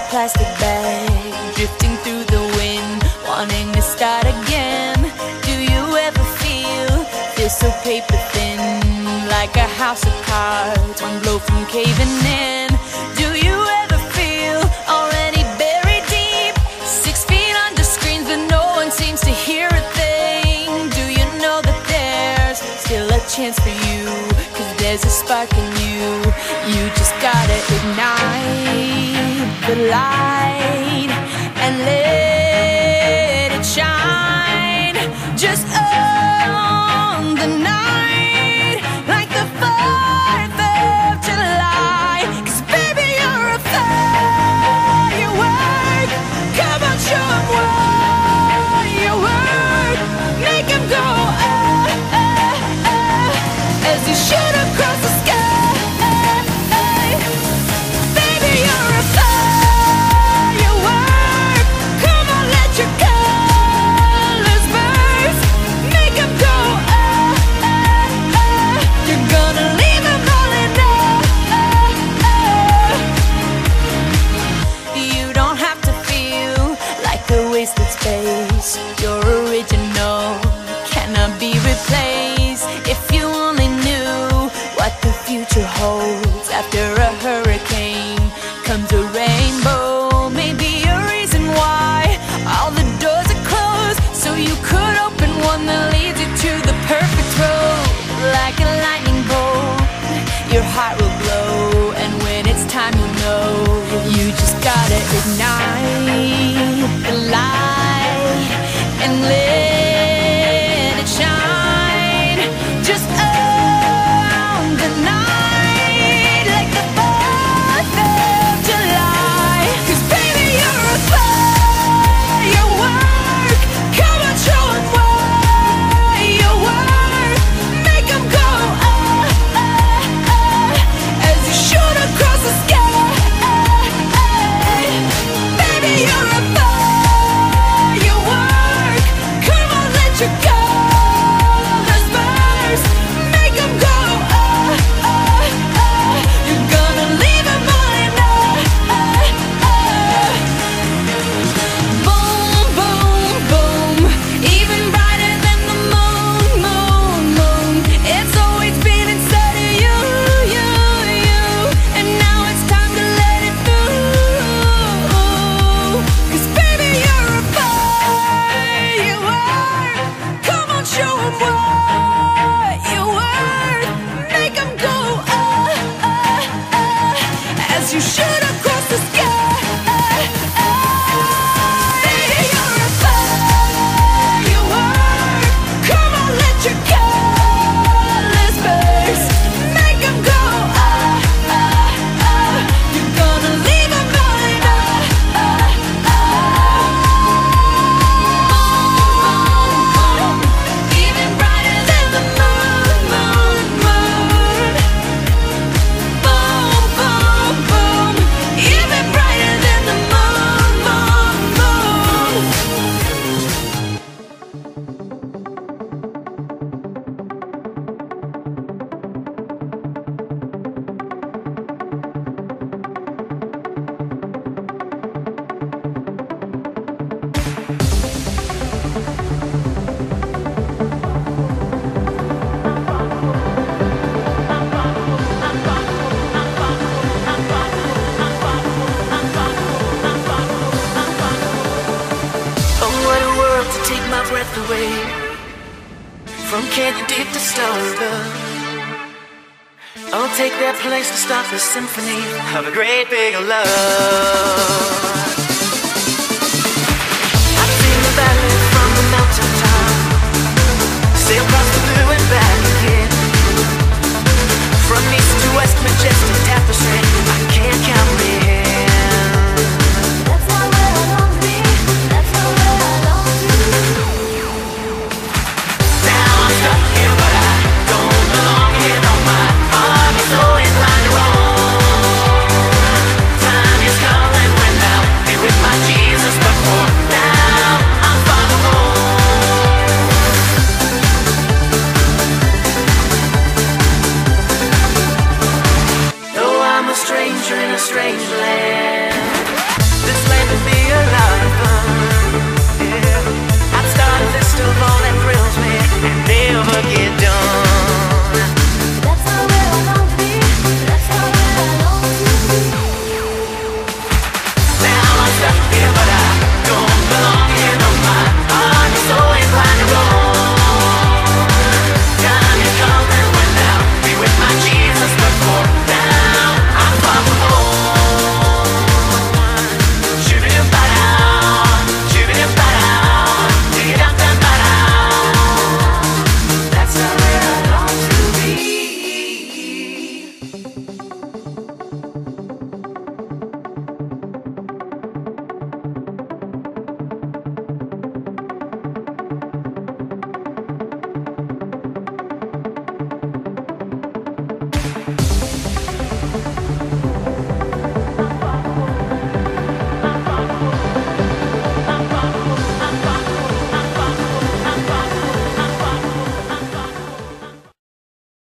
plastic bag, drifting through the wind, wanting to start again. Do you ever feel so paper thin, like a house of cards, one blow from caving in? Do you ever feel already buried deep, 6 feet under screens, but no one seems to hear a thing? Do you know that there's still a chance for you, 'cause there's a spark in you? You just gotta ignite the light and let it shine. Just on the night, like the 4th of July. 'Cause baby, you're a firework. Come on, show 'em what you work. Make 'em go as you shoot across the sky. Baby, you're a firework. Come on, let your colors burst. Make 'em go you're gonna leave 'em all in You don't have to feel like a wasted space. You're original, cannot be replaced. If you only knew what the future holds. After a hurricane comes a rainbow. Maybe a reason why all the doors are closed, so you could open one that leads you to the perfect road. Like a lightning bolt, your heart will glow, and when it's time you'll know. You just gotta ignite the light and let it shine. Just on the night, like the 4th of July. 'Cause baby, you're a firework. Come on, show 'em what you work. Make 'em go as you shoot across the sky. Baby, you're a firework. Come on, let your colors burst. Make 'em go you're gonna leave 'em all in Boom, boom, boom. Even brighter than the moon, moon, moon. It's always been inside of you, you, you. And now it's time to let it through. 'Cause baby, you're a firework. Come on, show 'em what you worth. Make 'em go as you shoot across the sky. Baby, you're a firework. Come on, let your colors burst. Make 'em go you're gonna leave 'em all in Even brighter than the moon, moon, moon. Boom, boom, boom. Even brighter than the moon, moon, moon. Oh, what a world to take my breath away. From canyon deep to Florida. I'll take that place to start the symphony of a great big love. I've seen the valley from the mountaintop, sail across the blue and back again. From east to west, majestic tapestry, I can't count the end. That's not where I long to be. That's not where I long to be. Now I'm stuck here, but I don't belong here no more. I'm so inclined to roam. Time is calling when now here, but I don't belong here no